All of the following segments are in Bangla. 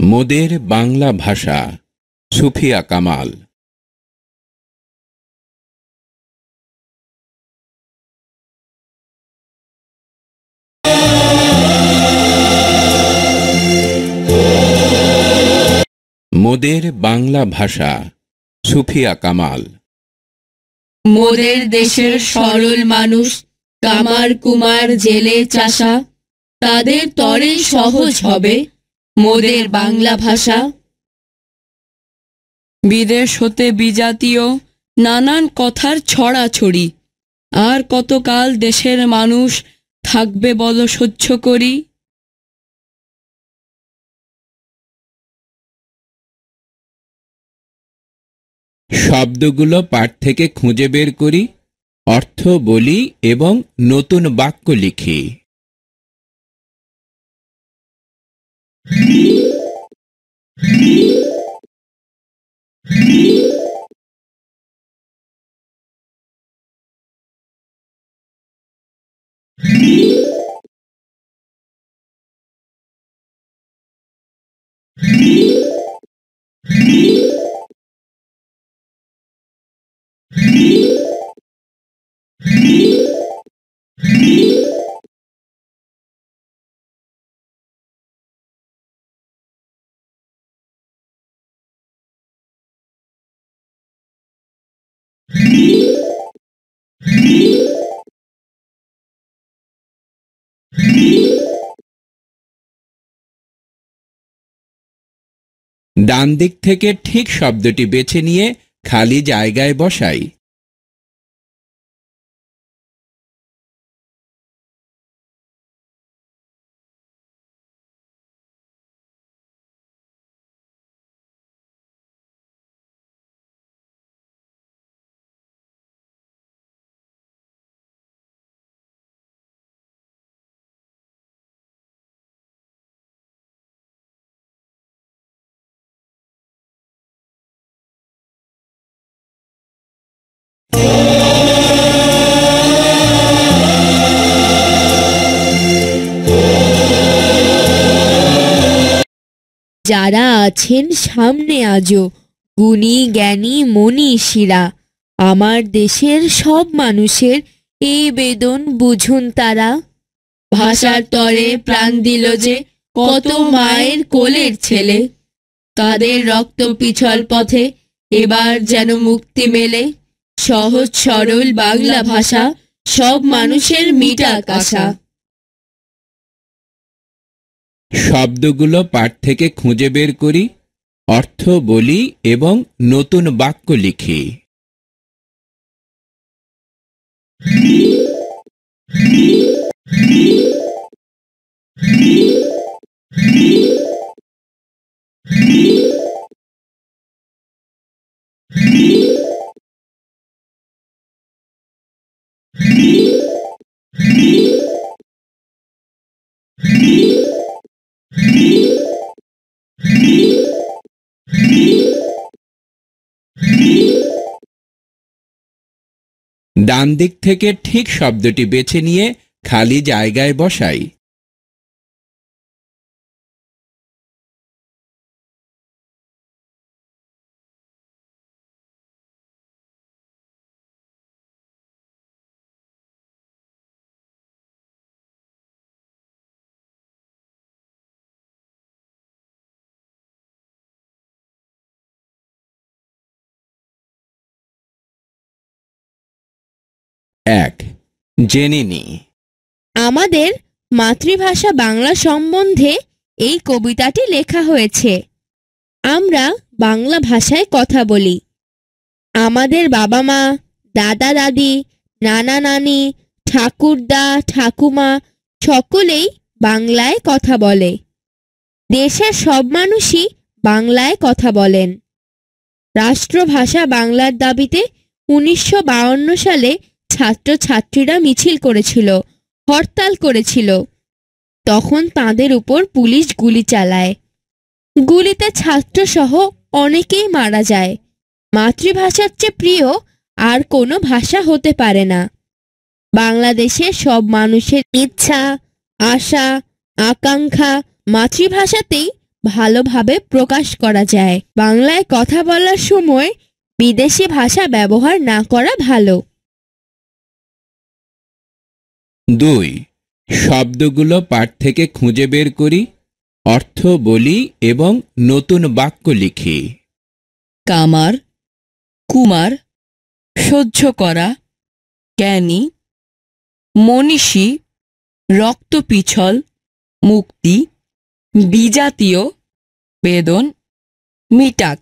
মোদের বাংলা ভাষা। সুফিয়া কামাল। মোদের বাংলা ভাষা। সুফিয়া কামাল। মোদের দেশের সরল মানুষ, কামার কুমার জেলে চাষা, তাদের তরে সহজ হবে মোদের বাংলা ভাষা। বিদেশ হতে বিজাতীয় নানান কথার ছড়াছড়ি, আর কতকাল দেশের মানুষ থাকবে বল সহ্য করি। শব্দগুলো পাঠ থেকে খুঁজে বের করি, অর্থ বলি এবং নতুন বাক্য লিখি। ডান দিক থেকে ঠিক শব্দটি বেছে নিয়ে খালি জায়গায় বসাই। যারা আছেন সামনে আজও গুণী জ্ঞানী মনীষীরা, আমার দেশের সব মানুষের এই বেদন বুঝুন তারা। ভাষার তরে প্রাণ দিল যে কত মায়ের কোলের ছেলে, তাদের রক্ত পিছল পথে এবার যেন মুক্তি মেলে। সহজ সরল বাংলা ভাষা সব মানুষের মিটা কাশা। শব্দগুলো পাঠ থেকে খুঁজে বের করি, অর্থ বলি এবং নতুন বাক্য লিখি। ডান দিক থেকে ঠিক শব্দটি বেছে নিয়ে খালি জায়গায় বসাই। এক, জেনে নি। আমাদের মাতৃভাষা বাংলা সম্বন্ধে এই কবিতাটি লেখা হয়েছে। আমরা বাংলা ভাষায় কথা বলি। আমাদের বাবা মা, দাদা দাদি, নানা নানি, ঠাকুরদা ঠাকুমা সকলেই বাংলায় কথা বলে। দেশের সব মানুষই বাংলায় কথা বলেন। রাষ্ট্রভাষা বাংলার দাবিতে 1952 সালে ছাত্রছাত্রীরা মিছিল করেছিল, হরতাল করেছিল। তখন তাদের উপর পুলিশ গুলি চালায়। গুলিতে ছাত্রসহ অনেকেই মারা যায়। মাতৃভাষার চেয়ে প্রিয় আর কোনো ভাষা হতে পারে না। বাংলাদেশের সব মানুষের ইচ্ছা, আশা, আকাঙ্ক্ষা মাতৃভাষাতেই ভালোভাবে প্রকাশ করা যায়। বাংলায় কথা বলার সময় বিদেশি ভাষা ব্যবহার না করা ভালো। 2. শব্দগুলো পাঠ থেকে খুঁজে বের করি, অর্থ বলি এবং নতুন বাক্য লিখি। কামার, কুমার, সহ্য করা, জ্ঞানী, মনীষী, রক্তপিছল, মুক্তি, বিজাতীয়, বেদন, মিটাক।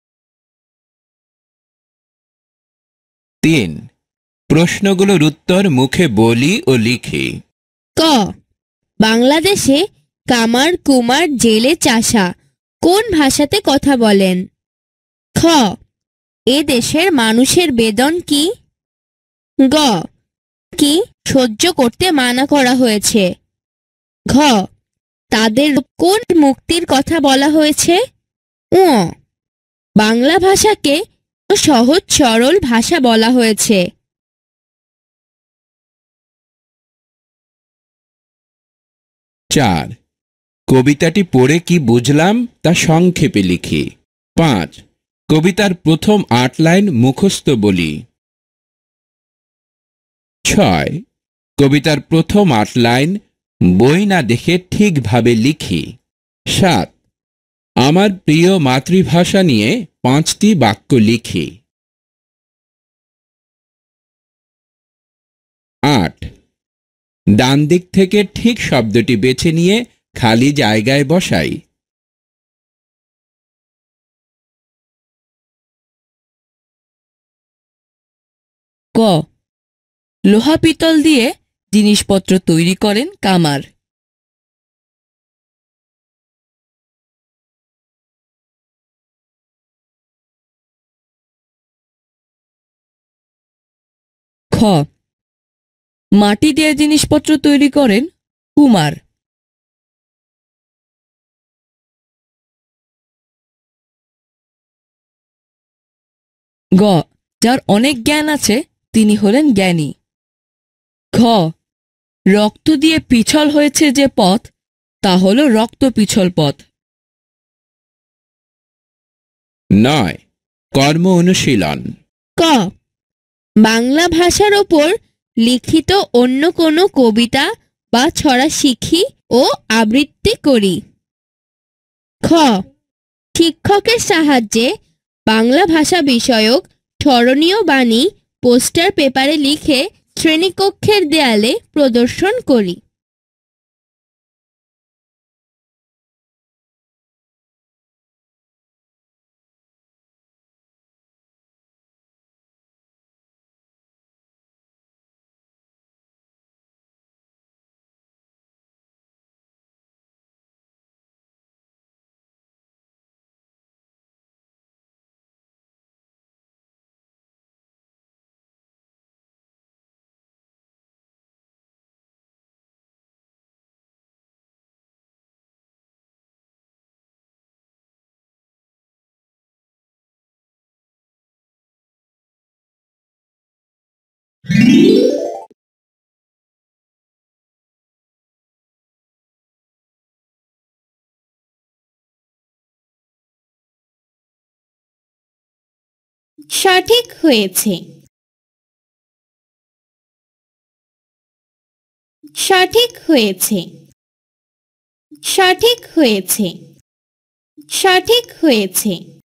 3. প্রশ্নগুলোর উত্তর মুখে বলি ও লিখি। ক, বাংলাদেশে কামার কুমার জেলে চাষা কোন ভাষাতে কথা বলেন? খ, এ দেশের মানুষের বেদন কি? গ, কি সহ্য করতে মানা করা হয়েছে? ঘ, তাদের কোন মুক্তির কথা বলা হয়েছে? উ, বাংলা ভাষাকে সহজ সরল ভাষা বলা হয়েছে। 4. কবিতাটি পড়ে কি বুঝলাম তা সংক্ষেপে লিখি। 5. কবিতার প্রথম 8 লাইন মুখস্থ বলি। 6. কবিতার প্রথম 8 লাইন বই না দেখে ঠিকভাবে লিখি। 7. আমার প্রিয় মাতৃভাষা নিয়ে 5টি বাক্য লিখি। 8. ডান দিক থেকে ঠিক শব্দটি বেছে নিয়ে খালি জায়গায় বসাই। ক, লোহা পিতল দিয়ে জিনিসপত্র তৈরি করেন কামার। খ, মাটি দিয়ে জিনিসপত্র তৈরি করেন কুমার। গ, যার অনেক জ্ঞান আছে তিনি হলেন জ্ঞানী। ঘ, রক্ত দিয়ে পিছল হয়েছে যে পথ তা হল রক্ত পিছল পথ। 9. কর্ম অনুশীলন। ক, বাংলা ভাষার ওপর লিখিত অন্য কোনো কবিতা বা ছড়া শিখি ও আবৃত্তি করি। খ, শিক্ষকের সাহায্যে বাংলা ভাষা বিষয়ক স্মরণীয় বাণী পোস্টার পেপারে লিখে শ্রেণীকক্ষের দেয়ালে প্রদর্শন করি। 'সঠিক হয়েছে'। সঠিক হয়েছে। সঠিক হয়েছে। সঠিক হয়েছে।